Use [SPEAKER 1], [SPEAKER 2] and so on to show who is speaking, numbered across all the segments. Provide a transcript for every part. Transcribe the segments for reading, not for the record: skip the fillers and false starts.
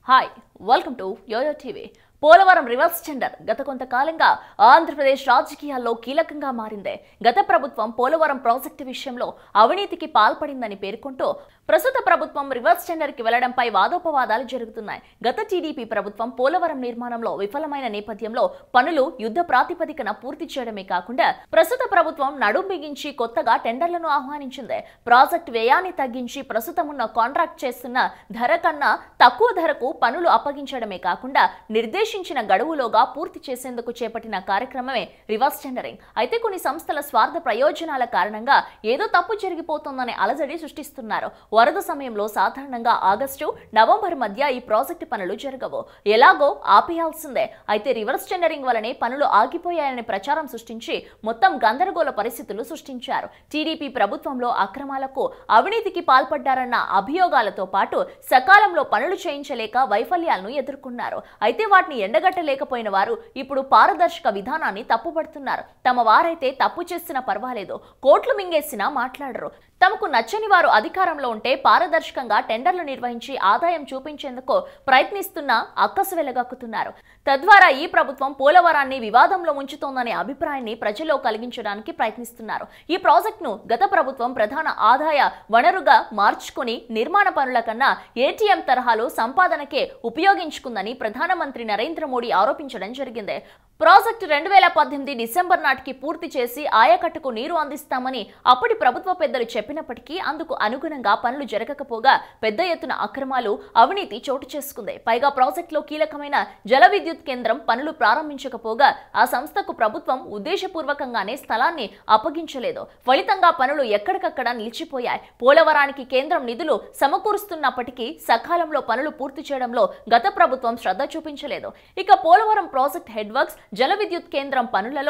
[SPEAKER 1] Hi, welcome to Yoyo TV. Polavaram reverse tender గత కొంతకాలంగా ఆంధ్రప్రదేశ్ రాజకీయాల్లో కీలకంగా మారింది. గత ప్రభుత్వం పోలవరం ప్రాజెక్టు విషయంలో అవినీతికి పాల్పడిందని పేర్కొంటూ ప్రస్తుత ప్రభుత్వం రివర్స్ టెండర్ కి వెళ్లడంపై వాదోపవాదాలు జరుగుతున్నాయి. గత టీడీపీ ప్రభుత్వం పోలవరం నిర్మాణంలో విఫలమైన నేపథ్యంలో పనులు యుద్ధ ప్రాతిపదికన పూర్తి చేయడమే కాకుండా ప్రస్తుత ప్రభుత్వం నడుం బిగించి కొత్తగా టెండర్లను ఆహ్వానించింది. ప్రాజెక్టు వ్యయాన్ని తగ్గించి ప్రస్తుతం ఉన్న కాంట్రాక్ట్ చేస్తున్న ధర కన్నా తక్కువ ధరకు పనులు అప్పగించడమే కాకుండా నిర్దేశించిన గడువులోగా పూర్తి చేసేందుకు చేపట్టిన కార్యక్రమమే రివర్స్ టెండరింగ్. అయితే కొన్ని సంస్థల స్వార్థ ప్రయోజనాల కారణంగా ఏదో తప్పు జరిగిపోతుందనే అలజడి సృష్టిస్తున్నారు. వరద సమయంలో సాధారణంగా ఆగస్టు, నవంబర్ మధ్య ఈ ప్రాజెక్టు పనులు జరగవు, ఎలాగో ఆపేయాల్సిందే. అయితే రివర్స్ టెండరింగ్ వలనే పనులు ఆగిపోయాయనే ప్రచారం సృష్టించి మొత్తం గందరగోళ పరిస్థితులు సృష్టించారు. టీడీపీ ప్రభుత్వంలో అక్రమాలకు, అవినీతికి పాల్పడ్డారన్న అభియోగాలతో పాటు సకాలంలో పనులు చేయించలేక వైఫల్యాలను ఎదుర్కొన్నారు. అయితే వాటిని ఎండగట్టలేకపోయిన వారు ఇప్పుడు పారదర్శక విధానాన్ని తప్పుపడుతున్నారు. తమ వారైతే తప్పు చేసినా పర్వాలేదు, కోట్లు మింగేసినా మాట్లాడరు. తమకు నచ్చని వారు అధికారంలో ఉంటే పారదర్శకంగా టెండర్లు నిర్వహించి ఆదాయం చూపించేందుకు ప్రయత్నిస్తున్న అక్కసు వెలగక్కుతున్నారు. తద్వారా ఈ ప్రభుత్వం పోలవరాన్ని వివాదంలో ఉంచుతోందనే అభిప్రాయాన్ని ప్రజల్లో కలిగించడానికి ప్రయత్నిస్తున్నారు. ఈ ప్రాజెక్టును గత ప్రభుత్వం ప్రధాన ఆదాయ వనరుగా మార్చుకుని నిర్మాణ పనుల కన్నా ఏటీఎం తరహాలో సంపాదనకే ఉపయోగించుకుందని ప్రధానమంత్రి నరేంద్ర మోడీ ఆరోపించడం జరిగింది. ప్రాజెక్టు 2018 డిసెంబర్ నాటికి పూర్తి చేసి ఆయకట్టుకు నీరు అందిస్తామని అప్పటి ప్రభుత్వ పెద్దలు చెప్పినప్పటికీ అందుకు అనుగుణంగా పనులు జరగకపోగా పెద్ద ఎత్తున అక్రమాలు, అవినీతి చోటు చేసుకుంది. పైగా ప్రాజెక్టులో కీలకమైన జల విద్యుత్ కేంద్రం పనులు ప్రారంభించకపోగా ఆ సంస్థకు ప్రభుత్వం ఉద్దేశపూర్వకంగానే స్థలాన్ని అప్పగించలేదు. ఫలితంగా పనులు ఎక్కడికక్కడ నిలిచిపోయాయి. పోలవరానికి కేంద్రం నిధులు సమకూరుస్తున్నప్పటికీ సకాలంలో పనులు పూర్తి చేయడంలో గత ప్రభుత్వం శ్రద్ధ చూపించలేదు. ఇక పోలవరం ప్రాజెక్ట్ హెడ్ వర్క్స్, జల విద్యుత్ కేంద్రం పనులలో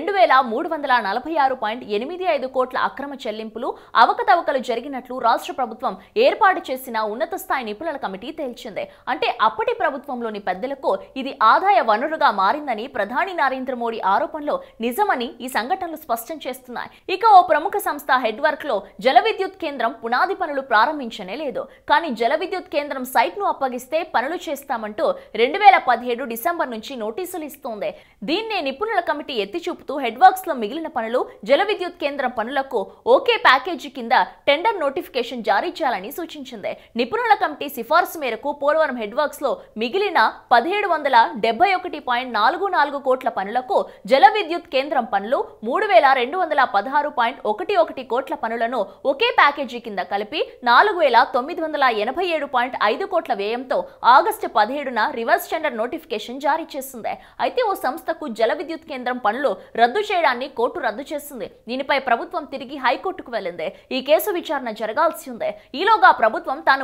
[SPEAKER 1] 2346.85 కోట్ల అక్రమ చెల్లింపులు, అవకతవకలు జరిగినట్లు రాష్ట్ర ప్రభుత్వం ఏర్పాటు చేసిన ఉన్నత స్థాయి నిపుణుల కమిటీ తేల్చింది. అంటే అప్పటి ప్రభుత్వంలోని పెద్దలకు ఇది ఆదాయ వనరుగా మారిందని ప్రధాని నరేంద్ర మోడీ ఆరోపణలో నిజమని ఈ సంఘటనలు స్పష్టం చేస్తున్నాయి. ఇక ఓ ప్రముఖ సంస్థ హెడ్ వర్క్ లో జల విద్యుత్ కేంద్రం పునాది పనులు ప్రారంభించనే లేదు. కానీ జల విద్యుత్ కేంద్రం సైట్ ను అప్పగిస్తే పనులు చేస్తామంటూ 2017 డిసెంబర్ నుంచి నోటీసులు ఇస్తోంది. దీన్నే నిపుణుల కమిటీ ఎత్తి చూపుతూ హెడ్ వర్క్స్ లో మిగిలిన పనులు, జల విద్యుత్ కేంద్రం పనులకు ఓకే ప్యాకేజీ కింద టెండర్ నోటిఫికేషన్ జారీ చేయాలని సూచించింది. నిపుణుల కమిటీ సిఫార్సు మేరకు పోలవరం హెడ్ వర్క్స్ లో మిగిలిన 1771.44 కోట్ల పనులకు, జల విద్యుత్ కేంద్రం పనులు 3216.11 కోట్ల పనులను ఒకే ప్యాకేజీ కింద కలిపి 4987.5 కోట్ల వ్యయంతో ఆగస్టు 17న రివర్స్ టెండర్ నోటిఫికేషన్ జారీ చేసింది. అయితే ఓ సంస్థకు జల విద్యుత్ కేంద్రం పనులు రద్దు చేయడాన్ని కోర్టు రద్దు చేసింది. దీనిపై ప్రభుత్వం తిరిగి హైకోర్టుకు వెళ్లింది. ఈ కేసు విచారణ జరగాల్సి ఉంది. ఈలోగా ప్రభుత్వం తాను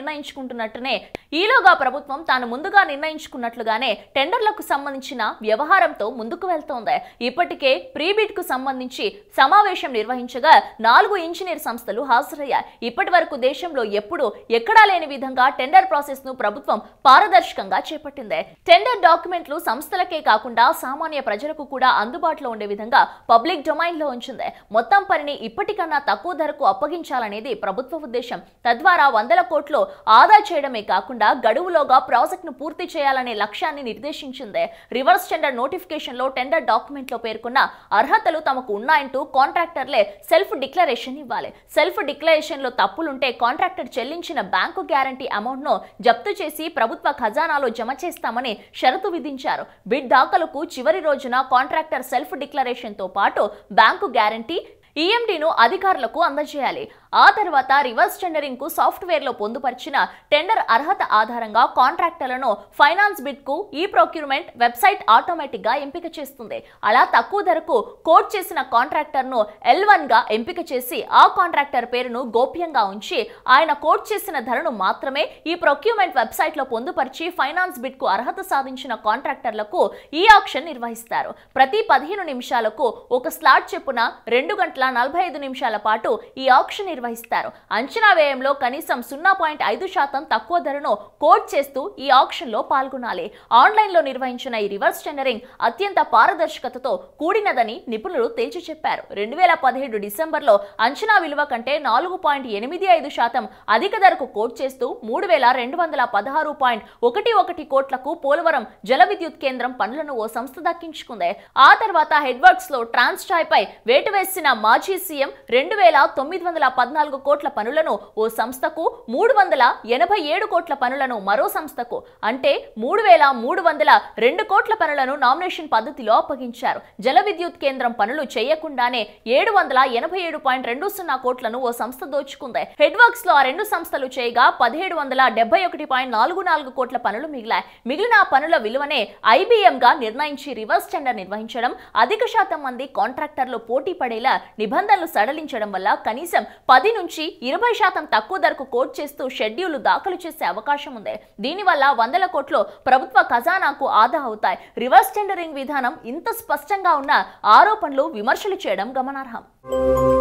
[SPEAKER 1] ముందుగా నిర్ణయించుకున్నట్లుగానే టెండర్లకు సంబంధించిన వ్యవహారంతో ముందుకు వెళ్తోంది. ఇప్పటికే ప్రీబిడ్ కు సంబంధించి సమావేశం నిర్వహించగా 4 ఇంజనీర్ సంస్థలు హాజరయ్యాయి. ఇప్పటి వరకు దేశంలో ఎక్కడా లేని విధంగా టెండర్ ప్రాసెస్ ను ప్రభుత్వం పారదర్శకంగా చేపట్టింది. టెండర్ డాక్యుమెంట్లు సంస్థలకే కాకుండా సామాన్య ప్రజలకు కూడా అందుబాటులో ఉండే విధంగా పబ్లిక్ డొమైన్ లో ఉంచింది. మొత్తం పనిని ఇప్పటికన్నా తక్కువ ధరకు అప్పగించాలనేది ప్రభుత్వ ఉద్దేశం. తద్వారా 100 కోట్లు ఆదా చేయడమే కాకుండా గడువులోగా ప్రాజెక్టును పూర్తి చేయాలనే లక్ష్యాన్ని నిర్దేశించింది. రివర్స్ టెండర్ నోటిఫికేషన్ లో టెండర్ డాక్యుమెంట్ లో పేర్కొన్న అర్హతలు తమకు ఉన్నాయంటూ కాంట్రాక్టర్లే సెల్ఫ్ డిక్లరేషన్ ఇవ్వాలి. సెల్ఫ్ డిక్లరేషన్ లో తప్పులుంటే కాంట్రాక్టర్ చెల్లించిన బ్యాంకు గ్యారంటీ అమౌంట్ ను జప్తు చేసి ప్రభుత్వ ఖజానాలో జమ చేస్తామని షరతు విధించారు. బిడ్ దాఖలకు చివరి రోజున కాంట్రాక్టర్ సెల్ఫ్ డిక్లరేషన్ తో పాటు బ్యాంకు గ్యారంటీ, ఈఎండీను అధికారులకు అందజేయాలి. ఆ తర్వాత రివర్స్ టెండరింగ్ కు సాఫ్ట్వేర్ లో పొందుపరిచిన టెండర్ అర్హత ఆధారంగా కాంట్రాక్టర్లను ఫైనాన్స్ బిడ్ కు ఈ ప్రొక్యూర్మెంట్ వెబ్సైట్ ఆటోమేటిక్ గా ఎంపిక చేస్తుంది. అలా తక్కువ ధరకు కోట్ చేసిన కాంట్రాక్టర్ ను L1 గా ఎంపిక చేసి ఆ కాంట్రాక్టర్ పేరును గోప్యంగా ఉంచి ఆయన కోట్ చేసిన ధరను మాత్రమే ఈ ప్రొక్యూర్మెంట్ వెబ్సైట్ లో పొందుపరిచి ఫైనాన్స్ బిడ్ కు అర్హత సాధించిన కాంట్రాక్టర్లకు ఈ ఆక్షన్ నిర్వహిస్తారు. ప్రతి 15 నిమిషాలకు ఒక స్లాట్ చెప్పున 2 గంటల 45 నిమిషాల పాటు ఈ ఆక్షన్ నిర్వహిస్తారు. అంచనా వ్యయంలో కనీసం 0.5% తక్కువ ధరను కోట్ చేస్తూ ఈ ఆక్షన్లో పాల్గొనాలి. ఆన్లైన్లో నిర్వహించిన ఈ రివర్స్ టెండరింగ్ అత్యంత పారదర్శకతతో కూడినదని నిపుణులు తేల్చి చెప్పారు. 2017 డిసెంబర్లో అంచనా విలువ కంటే 4.85% అధిక ధరకు కోట్ చేస్తూ 3,216.11 కోట్లకు పోలవరం జల విద్యుత్ కేంద్రం పనులను ఓ సంస్థ దక్కించుకుంది. ఆ తర్వాత హెడ్వర్క్స్ లో ట్రాన్స్టాయ్ పై వేటు వేసిన మాజీ సీఎం 2,914 కోట్ల పనులను ఓ సంస్థకు, 387 కోట్ల పనులను మరో సంస్థకు, అంటే 3,302 కోట్ల పనులను నామినేషన్ పద్ధతిలో అప్పగించారు. జల విద్యుత్ కేంద్రం పనులు చేయకుండానే 787.20 కోట్లను ఓ సంస్థ దోచుకుంది. హెడ్వర్క్స్ లో ఆ రెండు సంస్థలు చేయగా 1,771.44 కోట్ల పనులు మిగిలాయి. మిగిలిన పనుల విలువనే IBM గా నిర్ణయించి రివర్స్ టెండర్ నిర్వహించడం, అధిక శాతం మంది కాంట్రాక్టర్లు పోటీ పడేలా నిబంధనలు సడలించడం వల్ల కనీసం 10 నుంచి 20% తక్కువ ధరకు కోట్ చేస్తూ షెడ్యూల్ దాఖలు చేసే అవకాశం ఉంది. దీనివల్ల 100 కోట్లు ప్రభుత్వ ఖజానాకు ఆదా అవుతాయి. రివర్స్ టెండరింగ్ విధానం ఇంత స్పష్టంగా ఉన్న ఆరోపణలు, విమర్శలు చేయడం గమనార్హం.